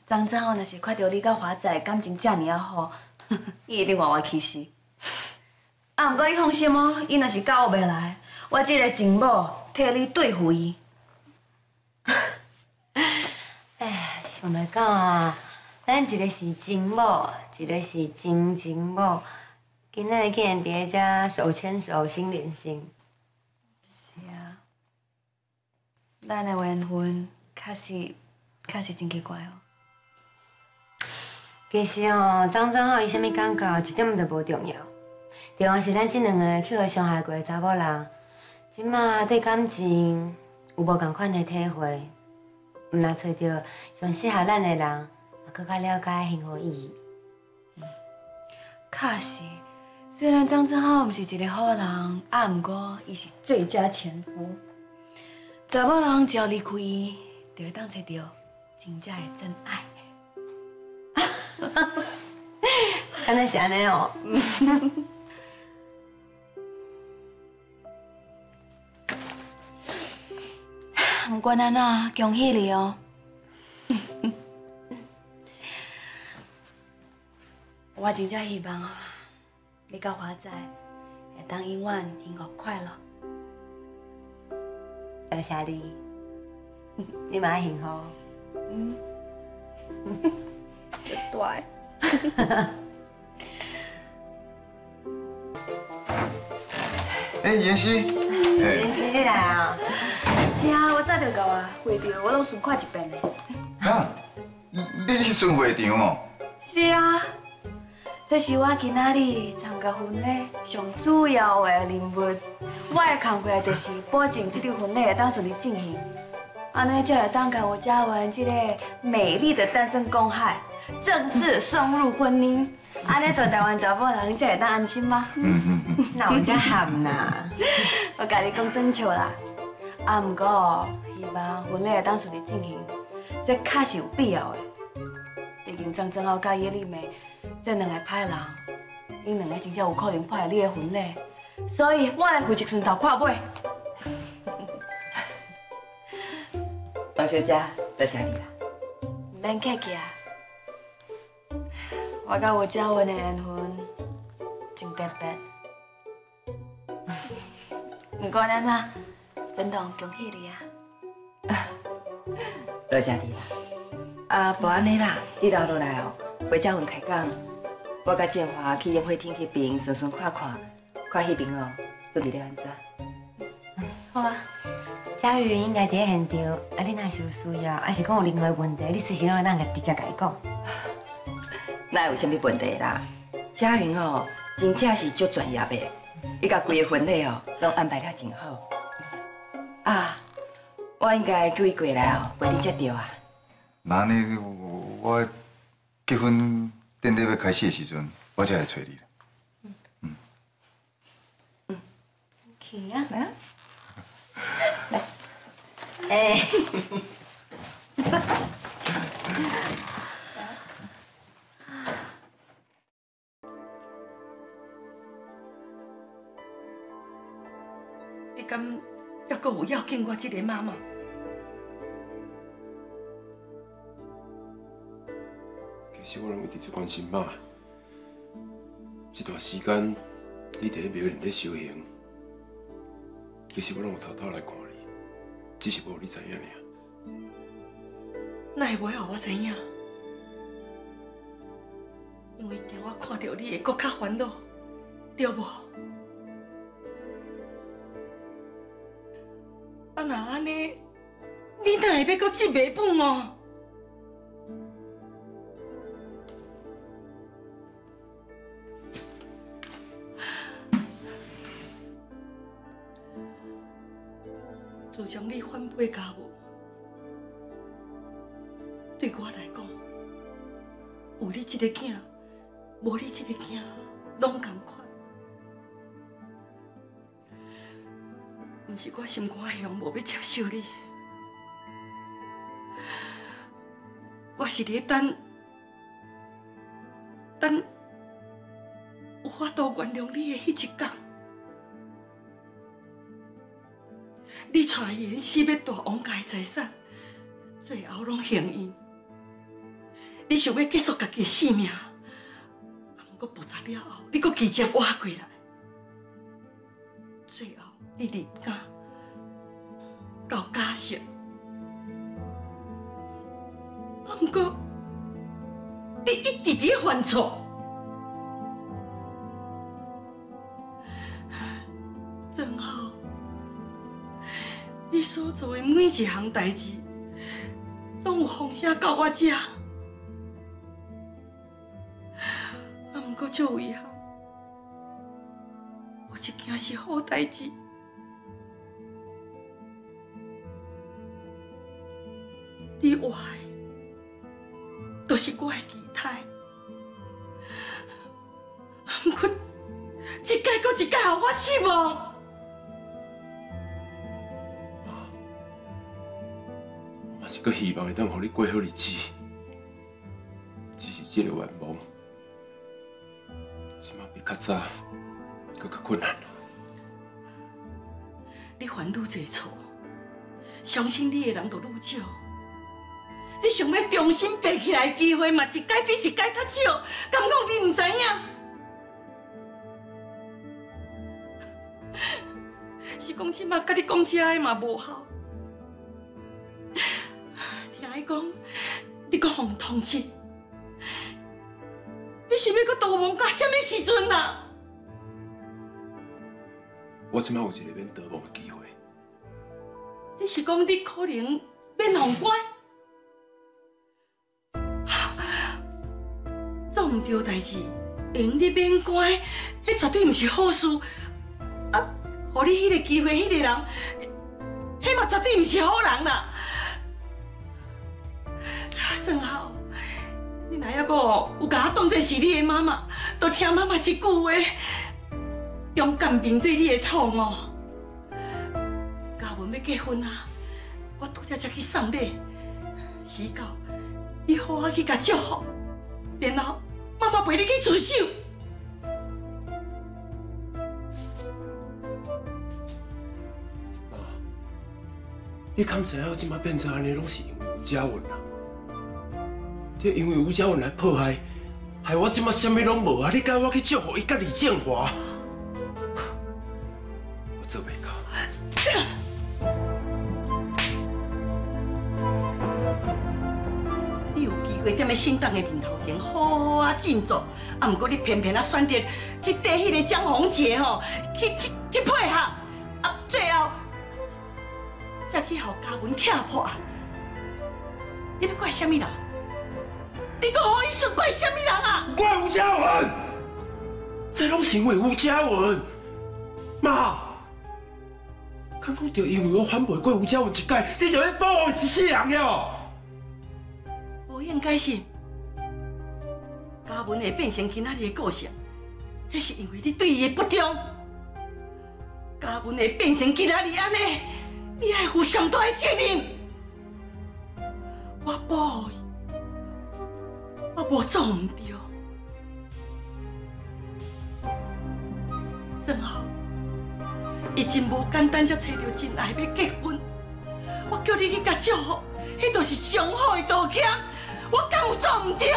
张正若是看到你甲华仔感情遮尔啊好，伊一定活我气死。啊，不过你放心哦，伊若是教袂来，我这个情某替你对付伊。 哎，想袂到啊，咱一个是情某，一个是真情某，今仔日竟然伫咧遮手牵手、心连心。 是啊，咱的缘分确实真奇怪哦。 其实哦，张正浩伊啥物感觉一点都无重要，重要是咱这两个去互伤害过的查某人，即马对感情有无共款的体会，毋若找到上适合咱的人，也更加了解幸福意义。 确实，虽然张正浩毋是一个好人，啊，毋过伊是最佳前夫。查某人只要离开伊，就会当找到真正的真爱。 敢若是安尼哦。 毋管安怎，恭喜你哦！我真正希望啊，你甲华仔会当永远幸福快乐。 多谢你，你嘛爱幸福。 绝对。 哎，妍希， 妍希，你来啊？ 是啊，我早就到啊，会场我拢顺看一遍的。 啊，你去顺会场哦？ 是啊，这是我今仔日参加婚礼上主要的任务。我的工作就是保证这场婚礼会当顺利进行，安尼才会当甲我嘉文这个美丽的单身公害正式送入婚姻。安尼做台湾查某人才会当安心吗？ 哪有遮含啦？ 我甲你讲算笑啦。啊，毋过希望婚礼会当顺利进行，这确实有必要的。毕竟张正浩甲叶丽梅这两个歹人，因两个真正有可能破坏你的婚礼，所以我会负责顺头看尾。 王小姐，多谢你啦。 免客气啊，我甲吴嘉文的缘分真特别。不管安怎，沈彤恭喜你啊！ 多谢你啦。啊，无安尼啦，你留落来哦，陪嘉文开讲，我甲建华去宴会厅迄边顺顺看看，看迄边哦，准备了安怎？ 好啊。 佳瑜应该伫咧现场，啊，你若是有需要，还是讲有任何问题，你随时拢咱个直接甲伊讲。 哪有啥物问题啦？佳云哦，真正是足专业的，伊甲规个婚礼哦，拢安排了真好。啊，我应该叫伊过来哦，陪你才对啊。 那呢，我结婚典礼要开始的时阵，我才来找你啦。 去啊！ 来啊！ 来，哎。 你敢还阁有要紧我这个妈妈？ 其实我拢一直在关心妈。这段时间你伫庙里咧修行，其实我拢有偷偷来看你，只是无你知影尔。 哪会袂互我知影？因为惊我看到你会搁较烦恼，对无？啊，若安尼，你哪会要搁记袂本哦？自从你反背家务，对我来讲，有你这个囝，无你这个囝，拢同款。毋是我心肝向无要接受你，我是咧等有法度原谅你的迄一天。你带伊死要大王家的财产，最后拢还伊， 你想要结束家己的性命，不过复杂了后，你阁直接活过来，最后你离家到家属，不过你一直伫犯错。正好，你所做的每一项代志，拢有风声到我遮。不过足有遗憾，有一件是好代志，你活的，就是我的期待。不过，一届搁一届，让我失望。 嘛是搁希望会当互你过好日子，只是这个愿望。即马比较早，搁较困难了。 你犯愈侪错，相信你的人就愈少。你想要重新爬起来的机会嘛，一届比一届较少。敢讲你唔知影？是讲即马甲你讲这个嘛无效。听伊讲，你搁互通知。你是要搁逃亡到什么时阵啊？ 我即摆有一个免逃亡的机会。 你是讲你可能免互关？做唔对代志，会用你免关，迄绝对唔是好事。啊，互你迄个机会，迄个人，迄嘛绝对唔是好人啦。正好。你若还阁有甲我当作是你的妈妈，就听妈妈一句话，勇敢面对你的错误。嘉文要结婚啊，我拄则才去送礼，时到你好好去甲祝福，然后妈妈陪你去自首。 妈，你敢知影我即摆变成安尼，拢是因为吴佳文啊？这因为吴佳文来迫害，害我即马啥物拢无啊！你教我去祝福伊甲李建华，我做袂到。 你有机会踮咧新党的面头前好好啊振作，啊，毋过你偏偏啊选择去缀迄个江宏杰吼，去配合，啊，最后才去互嘉文踢破。你要怪什么人？你搁好意思怪什么人啊？ 怪吴佳文，这拢是因为吴佳文。妈，刚讲就因为我反背过吴佳文一届，你就要保护一世人哟。 无应该是嘉文会变成今仔日的个性，迄是因为你对伊的不忠。嘉文会变成今仔日安尼，你爱负上大的责任。我保护伊。我无做唔对，正好，伊真无简单，才找到真爱要结婚。我叫你去甲祝福，迄就是上好的道歉。我敢有做唔对？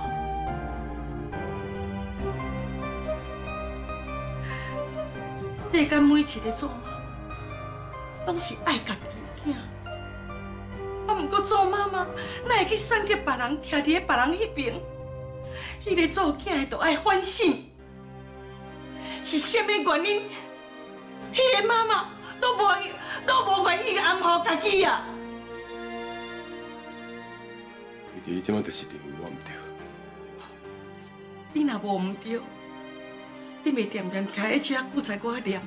世间每一个做妈妈，拢是爱家己的囝。啊，毋过做妈妈，哪会去选择别人徛伫咧别人迄边？迄个做囝的，就爱反省，是啥物原因？迄个妈妈都无愿意安抚家己啊！ 弟弟，即摆就是认为我唔对。 你若无唔对，你袂惦惦徛喺遮顾在我念。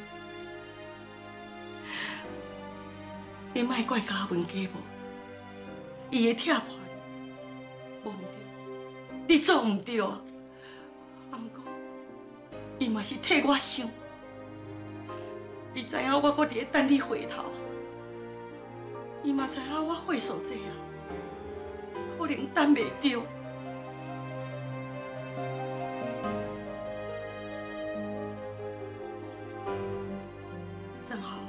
你莫怪嘉文家无，伊会踢破你，无唔对，你做唔对啊！啊，毋过伊嘛是替我想，伊知影我搁伫咧等你回头，伊嘛知影我岁数这啊，可能等袂着。正好。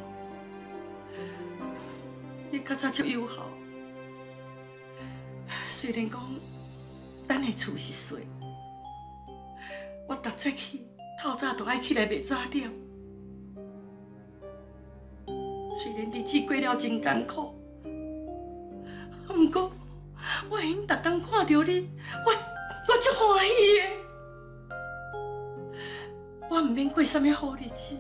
你较早足友好，虽然讲咱的厝是衰，我逐早起透早就爱起来卖早点。虽然日子过了真艰苦，不过我因逐天看到你，我足欢喜的。我唔免过啥物好日子，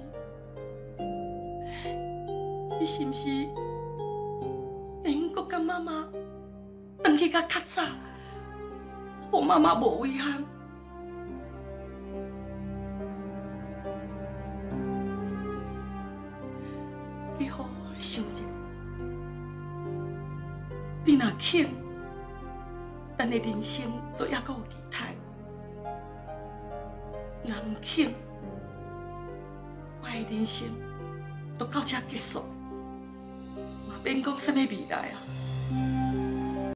你是毋是会用搁甲妈妈回去甲较早，互妈妈无遗憾？你好好想一下，你若肯，咱的人生都还阁有期待；若唔肯，我的人生都到这结束，嘛免讲啥物未来啊！